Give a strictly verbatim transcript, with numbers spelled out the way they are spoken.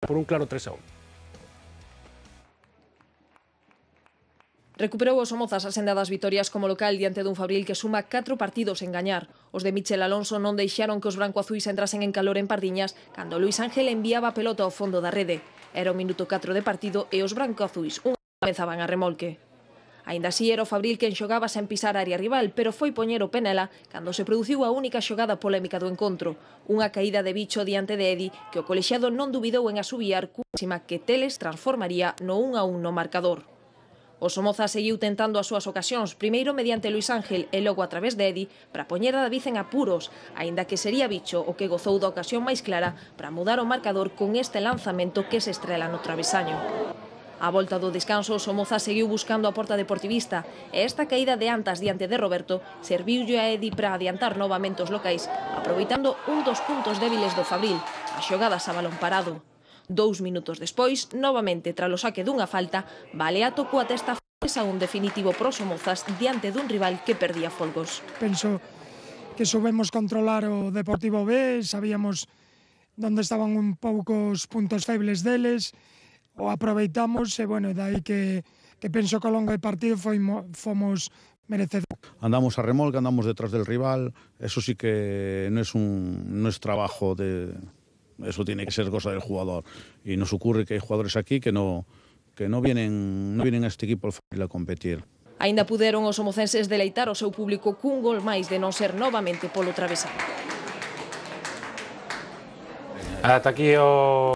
por un claro tres a uno. Recuperou o Somozas as senda das vitorias como local diante dun Fabril que suma catro partidos en gañar. Os de Michel Alonso non deixaron que os brancoazuis entrasen en calor en Pardiñas cando Luís Ángel enviaba a pelota ao fondo da rede. Era o minuto catro de partido e os brancoazuis un comezaban a remolque. Aínda así era o Fabril quen xogaba sen pisar a área rival, pero foi poñer o penela cando se produciu a única xogada polémica do encontro. Unha caída de bicho diante de Edi que o colexiado non dubidou en asubiar cúsima que Teles transformaría no un a un no marcador. O Somoza seguiu tentando as súas ocasións, primeiro mediante Luís Ángel e logo a través de Edi, para poñer a David en apuros, aínda que sería Bicho o que gozou da ocasión máis clara para mudar o marcador con este lanzamento que se estrela no travesaño. A volta do descanso, o Somoza seguiu buscando a porta deportivista e esta caída de Antas diante de Roberto serviulle a Edi para adiantar novamente os locais, aproveitando un dos puntos débiles do Fabril, as xogadas a balón parado. Dous minutos despois, novamente tras o saque dunha falta, Balea tocou a testa a un definitivo pro Somozas diante dun rival que perdía folgos. Penso que soubemos controlar o Deportivo B, sabíamos onde estaban un pouco os puntos febles deles, o aproveitamos e, bueno, dai que, que penso que ao longo do partido foi, fomos merecedores. Andamos a remolque, andamos detrás del rival, eso sí que no es, un, no es trabajo de... Eso tiene que ser cosa del jugador. Y nos ocurre que hay jugadores aquí que no, que no, vienen, no vienen a este equipo a competir. Aínda puderon os somocenses deleitar o seu público cun gol máis de non ser novamente polo travesaño. Ata aquí o...